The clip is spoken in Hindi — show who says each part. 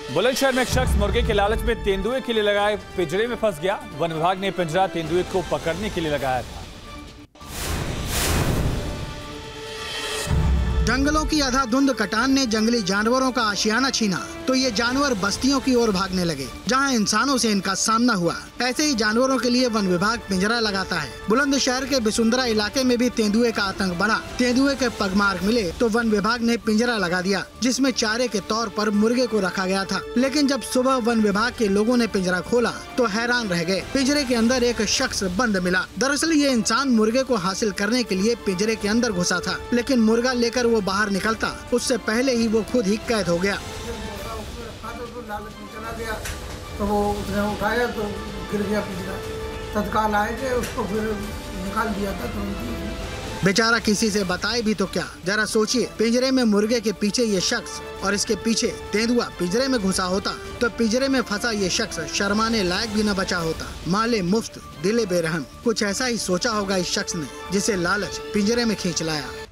Speaker 1: बुलंदशहर में एक शख्स मुर्गे के लालच में तेंदुए के लिए लगाए पिंजरे में फंस गया। वन विभाग ने पिंजरा तेंदुए को पकड़ने के लिए लगाया था।
Speaker 2: जंगलों की अंधाधुंध कटान ने जंगली जानवरों का आशियाना छीना तो ये जानवर बस्तियों की ओर भागने लगे, जहां इंसानों से इनका सामना हुआ। ऐसे ही जानवरों के लिए वन विभाग पिंजरा लगाता है। बुलंदशहर के बिसुंदरा इलाके में भी तेंदुए का आतंक बढ़ा। तेंदुए के पगमार्क मिले तो वन विभाग ने पिंजरा लगा दिया, जिसमें चारे के तौर पर मुर्गे को रखा गया था। लेकिन जब सुबह वन विभाग के लोगों ने पिंजरा खोला तो हैरान रह गए। पिंजरे के अंदर एक शख्स बंद मिला। दरअसल ये इंसान मुर्गे को हासिल करने के लिए पिंजरे के अंदर घुसा था, लेकिन मुर्गा लेकर वो बाहर निकलता उससे पहले ही वो खुद ही कैद हो गया।
Speaker 3: लालच में चला गया तो वो उसने उठाया तो गिर गया पिंजरा। तत्काल आए थे, उसको फिर निकाल दिया था तुरंत।
Speaker 2: बेचारा किसी से बताए भी तो क्या। जरा सोचिए, पिंजरे में मुर्गे के पीछे ये शख्स और इसके पीछे तेंदुआ पिंजरे में घुसा होता तो पिंजरे में फंसा ये शख्स शर्माने लायक भी न बचा होता। माले मुफ्त दिले बेरहम, कुछ ऐसा ही सोचा होगा इस शख्स ने जिसे लालच पिंजरे में खींच लाया।